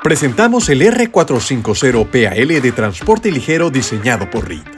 Presentamos el R450PAL de transporte ligero diseñado por Reed.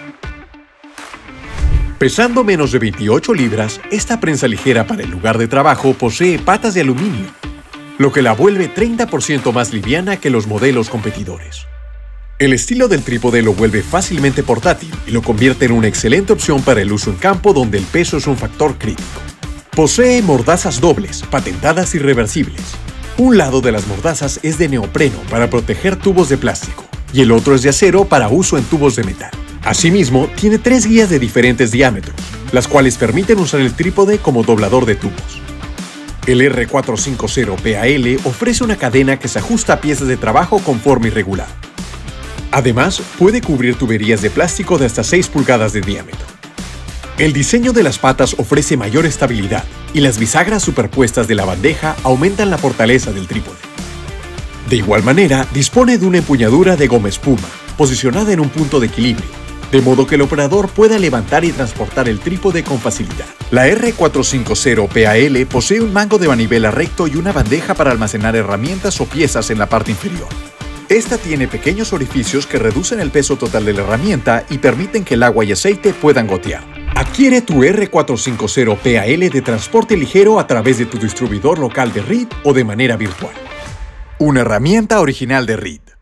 Pesando menos de 28 libras, esta prensa ligera para el lugar de trabajo posee patas de aluminio, lo que la vuelve 30% más liviana que los modelos competidores. El estilo del trípode lo vuelve fácilmente portátil y lo convierte en una excelente opción para el uso en campo donde el peso es un factor crítico. Posee mordazas dobles, patentadas y reversibles. Un lado de las mordazas es de neopreno para proteger tubos de plástico y el otro es de acero para uso en tubos de metal. Asimismo, tiene 3 guías de diferentes diámetros, las cuales permiten usar el trípode como doblador de tubos. El R450PAL ofrece una cadena que se ajusta a piezas de trabajo con forma irregular. Además, puede cubrir tuberías de plástico de hasta 6 pulgadas de diámetro. El diseño de las patas ofrece mayor estabilidad y las bisagras superpuestas de la bandeja aumentan la fortaleza del trípode. De igual manera, dispone de una empuñadura de goma espuma, posicionada en un punto de equilibrio, de modo que el operador pueda levantar y transportar el trípode con facilidad. La R450PAL posee un mango de manivela recto y una bandeja para almacenar herramientas o piezas en la parte inferior. Esta tiene pequeños orificios que reducen el peso total de la herramienta y permiten que el agua y aceite puedan gotear. Adquiere tu R450PAL de transporte ligero a través de tu distribuidor local de Reed o de manera virtual. Una herramienta original de Reed.